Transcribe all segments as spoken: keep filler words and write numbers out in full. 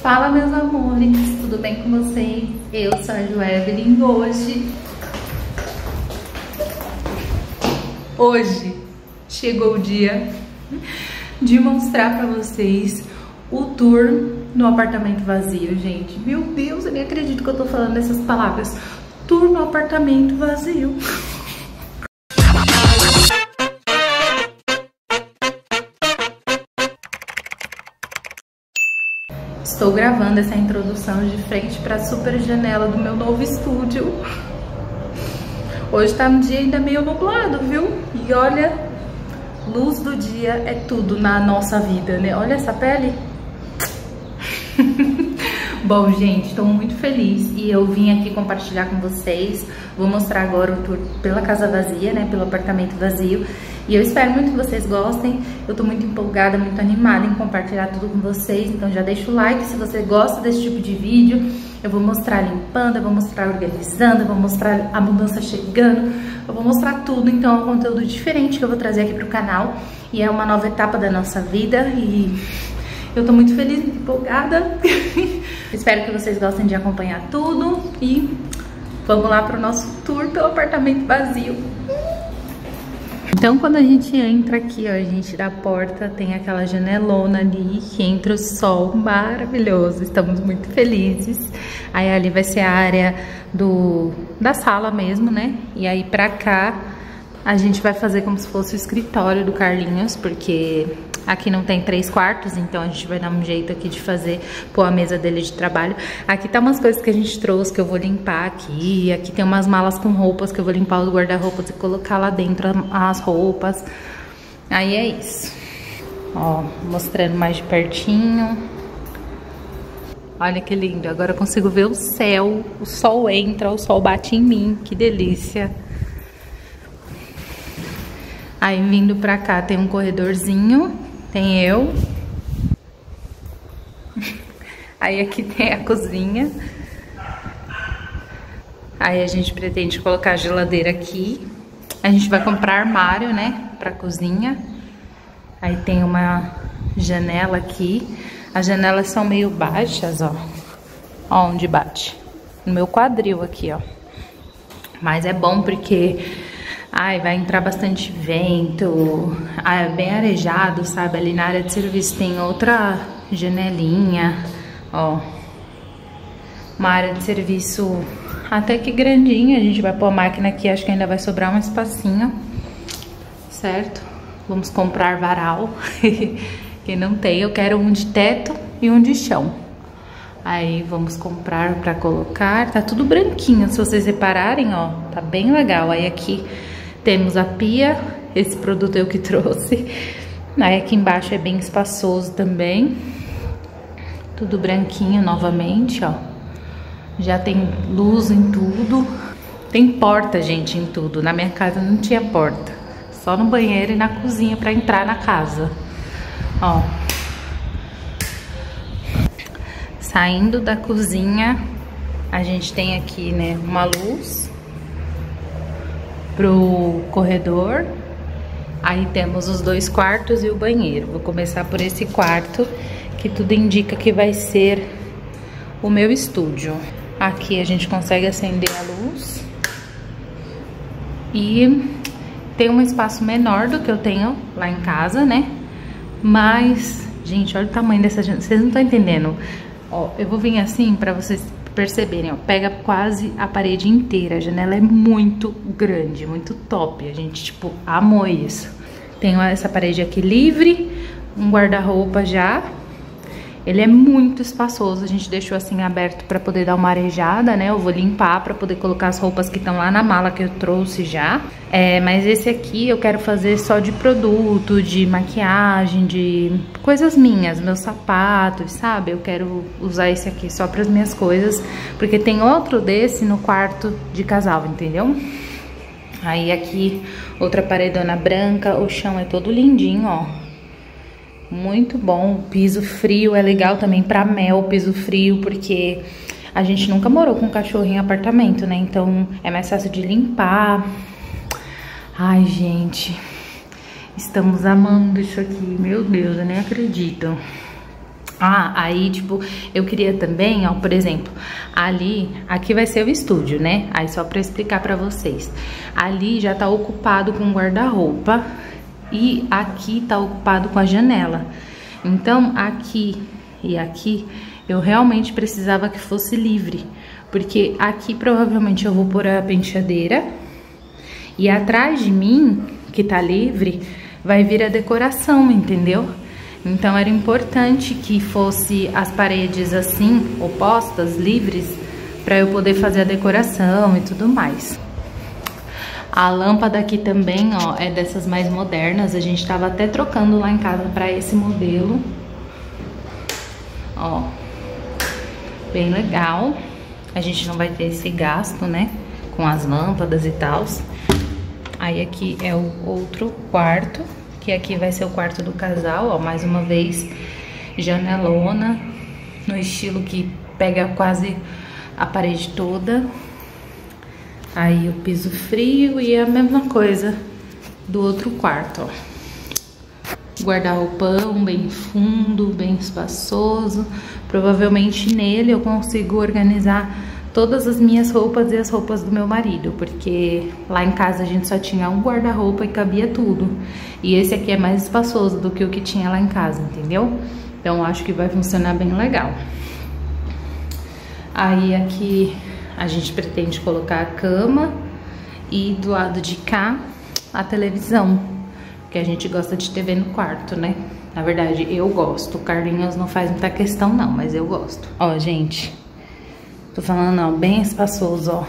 Fala, meus amores, tudo bem com vocês? Eu sou a Joevelyn. Hoje Hoje chegou o dia de mostrar pra vocês o tour no apartamento vazio, gente. Meu Deus, eu nem acredito que eu tô falando essas palavras. Tour no apartamento vazio. Estou gravando essa introdução de frente para a super janela do meu novo estúdio. Hoje tá um dia ainda meio nublado, viu? E olha, luz do dia é tudo na nossa vida, né? Olha essa pele. Bom, gente, estou muito feliz e eu vim aqui compartilhar com vocês. Vou mostrar agora o tour pela casa vazia, né? Pelo apartamento vazio. E eu espero muito que vocês gostem. Eu tô muito empolgada, muito animada em compartilhar tudo com vocês. Então já deixa o like se você gosta desse tipo de vídeo. Eu vou mostrar limpando, eu vou mostrar organizando, eu vou mostrar a mudança chegando. Eu vou mostrar tudo, então é um conteúdo diferente que eu vou trazer aqui pro canal. E é uma nova etapa da nossa vida e eu tô muito feliz, muito empolgada. Espero que vocês gostem de acompanhar tudo. E vamos lá pro nosso tour pelo apartamento vazio. Então, quando a gente entra aqui, ó, a gente da porta tem aquela janelona ali que entra o sol maravilhoso. Estamos muito felizes. Aí ali vai ser a área do, da sala mesmo, né? E aí pra cá a gente vai fazer como se fosse o escritório do Carlinhos, porque aqui não tem três quartos, então a gente vai dar um jeito aqui de fazer, pôr a mesa dele de trabalho. Aqui tá umas coisas que a gente trouxe que eu vou limpar aqui. Aqui tem umas malas com roupas que eu vou limpar os guarda-roupas e colocar lá dentro as roupas. Aí é isso. Ó, mostrando mais de pertinho. Olha que lindo, agora eu consigo ver o céu. O sol entra, o sol bate em mim, que delícia. Aí vindo pra cá tem um corredorzinho, tem eu. Aí aqui tem a cozinha. Aí a gente pretende colocar a geladeira aqui. A gente vai comprar armário, né, pra cozinha. Aí tem uma janela aqui. As janelas são meio baixas, ó. Ó onde bate. No meu quadril aqui, ó. Mas é bom porque ai, vai entrar bastante vento, ah, é bem arejado, sabe? Ali na área de serviço tem outra janelinha, ó. Uma área de serviço até que grandinha. A gente vai pôr a máquina aqui, acho que ainda vai sobrar um espacinho, certo? Vamos comprar varal, que não tem. Eu quero um de teto e um de chão. Aí vamos comprar pra colocar. Tá tudo branquinho, se vocês repararem, ó. Tá bem legal. Aí aqui temos a pia, esse produto eu que trouxe. Aí aqui embaixo é bem espaçoso também. Tudo branquinho novamente, ó. Já tem luz em tudo. Tem porta, gente, em tudo. Na minha casa não tinha porta. Só no banheiro e na cozinha pra entrar na casa. Ó. Saindo da cozinha, a gente tem aqui, né, uma luz pro corredor. Aí temos os dois quartos e o banheiro. Vou começar por esse quarto, que tudo indica que vai ser o meu estúdio. Aqui a gente consegue acender a luz. E tem um espaço menor do que eu tenho lá em casa, né? Mas, gente, olha o tamanho dessa janela. Vocês não estão entendendo. Ó, eu vou vir assim pra vocês perceberem, ó. Pega quase a parede inteira. A janela é muito grande, muito top. A gente, tipo, amou isso. Tenho essa parede aqui livre, um guarda-roupa já. Ele é muito espaçoso. A gente deixou assim aberto pra poder dar uma arejada, né? Eu vou limpar pra poder colocar as roupas que estão lá na mala que eu trouxe já. É, mas esse aqui eu quero fazer só de produto, de maquiagem, de coisas minhas, meus sapatos, sabe? Eu quero usar esse aqui só pras minhas coisas, porque tem outro desse no quarto de casal, entendeu? Aí aqui outra paredona branca, o chão é todo lindinho, ó. Muito bom. O piso frio é legal também pra Mel, piso frio, porque a gente nunca morou com cachorro em apartamento, né? Então é mais fácil de limpar. Ai, gente, estamos amando isso aqui. Meu Deus, eu nem acredito. Ah, aí, tipo, eu queria também, ó, por exemplo, ali, aqui vai ser o estúdio, né? Aí só pra explicar pra vocês. Ali já tá ocupado com guarda-roupa e aqui tá ocupado com a janela. Então, aqui e aqui, eu realmente precisava que fosse livre. Porque aqui provavelmente eu vou pôr a penteadeira e atrás de mim, que tá livre, vai vir a decoração, entendeu? Então era importante que fosse as paredes assim, opostas, livres, para eu poder fazer a decoração e tudo mais. A lâmpada aqui também, ó, é dessas mais modernas. A gente tava até trocando lá em casa para esse modelo. Ó, bem legal. A gente não vai ter esse gasto, né, com as lâmpadas e tal. Aí aqui é o outro quarto, que aqui vai ser o quarto do casal, ó, mais uma vez, janelona, no estilo que pega quase a parede toda. Aí o piso frio e a mesma coisa do outro quarto, ó. Guarda-roupão bem fundo, bem espaçoso. Provavelmente nele eu consigo organizar todas as minhas roupas e as roupas do meu marido, porque lá em casa a gente só tinha um guarda-roupa e cabia tudo. E esse aqui é mais espaçoso do que o que tinha lá em casa, entendeu? Então acho que vai funcionar bem legal. Aí aqui a gente pretende colocar a cama e do lado de cá a televisão, porque a gente gosta de T V no quarto, né? Na verdade, eu gosto. O Carlinhos não faz muita questão não, mas eu gosto. Ó, gente, tô falando, ó, bem espaçoso, ó.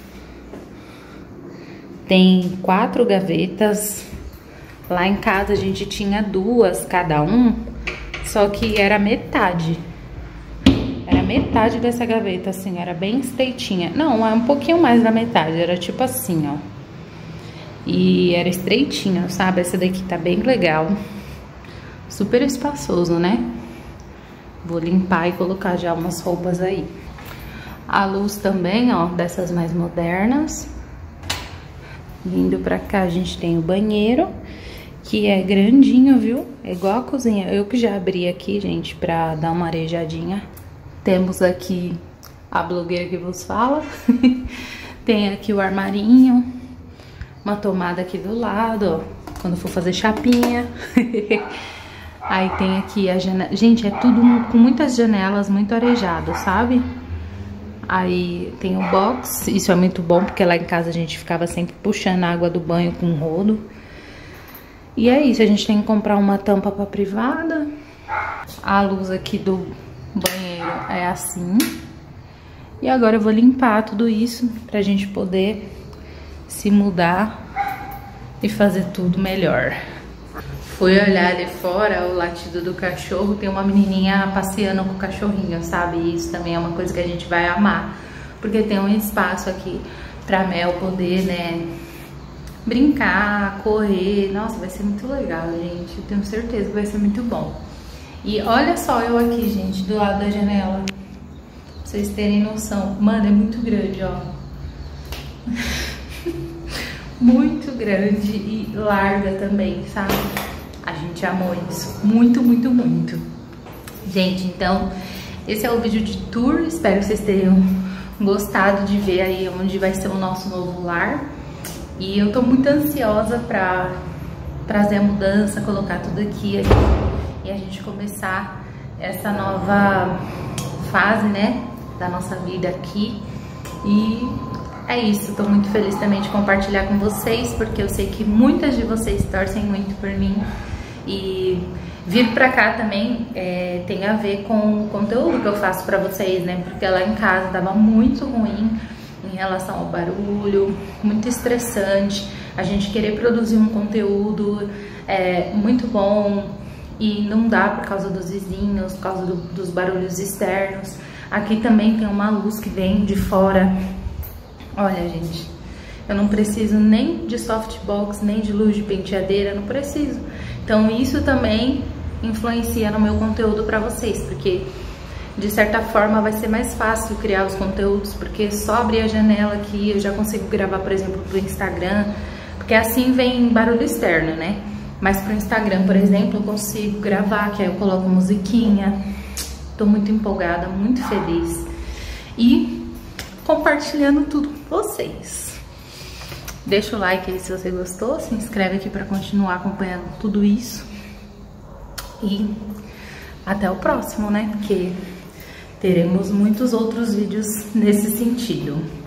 Tem quatro gavetas. Lá em casa a gente tinha duas cada um, só que era metade. Era metade dessa gaveta, assim, era bem estreitinha. Não, é um pouquinho mais da metade, era tipo assim, ó. E era estreitinha, sabe? Essa daqui tá bem legal. Super espaçoso, né? Vou limpar e colocar já umas roupas aí. A luz também, ó, dessas mais modernas. Vindo pra cá, a gente tem o banheiro, que é grandinho, viu? É igual a cozinha. Eu que já abri aqui, gente, pra dar uma arejadinha. Temos aqui a blogueira que vos fala. Tem aqui o armarinho. Uma tomada aqui do lado, ó, quando for fazer chapinha. Aí tem aqui a janela. Gente, é tudo com muitas janelas, muito arejado, sabe? Aí tem o box, isso é muito bom, porque lá em casa a gente ficava sempre puxando a água do banho com rodo. E é isso, a gente tem que comprar uma tampa pra privada. A luz aqui do banheiro é assim. E agora eu vou limpar tudo isso pra gente poder se mudar e fazer tudo melhor. Fui olhar ali fora o latido do cachorro, tem uma menininha passeando com o cachorrinho, sabe? E isso também é uma coisa que a gente vai amar, porque tem um espaço aqui pra Mel poder, né, brincar, correr. Nossa, vai ser muito legal, gente. Eu tenho certeza que vai ser muito bom. E olha só eu aqui, gente, do lado da janela. Pra vocês terem noção. Mano, é muito grande, ó. Muito grande e larga também, sabe? A gente amou isso. Muito, muito, muito. Gente, então, esse é o vídeo de tour. Espero que vocês tenham gostado de ver aí onde vai ser o nosso novo lar. E eu tô muito ansiosa pra trazer a mudança, colocar tudo aqui, aqui e a gente começar essa nova fase, né, da nossa vida aqui. E é isso, tô muito feliz também de compartilhar com vocês, porque eu sei que muitas de vocês torcem muito por mim. E vir pra cá também é, tem a ver com o conteúdo que eu faço pra vocês, né? Porque lá em casa tava muito ruim em relação ao barulho, muito estressante. A gente querer produzir um conteúdo é, muito bom e não dá por causa dos vizinhos, por causa do, dos barulhos externos. Aqui também tem uma luz que vem de fora. Olha, gente, eu não preciso nem de softbox, nem de luz de penteadeira, não preciso. Então isso também influencia no meu conteúdo pra vocês, porque de certa forma vai ser mais fácil criar os conteúdos, porque só abrir a janela aqui eu já consigo gravar, por exemplo, pro Instagram, porque assim vem barulho externo, né? Mas pro Instagram, por exemplo, eu consigo gravar, que aí eu coloco musiquinha, Tô muito empolgada, muito feliz e compartilhando tudo com vocês. Deixa o like aí se você gostou, se inscreve aqui para continuar acompanhando tudo isso. E até o próximo, né? Porque teremos muitos outros vídeos nesse sentido.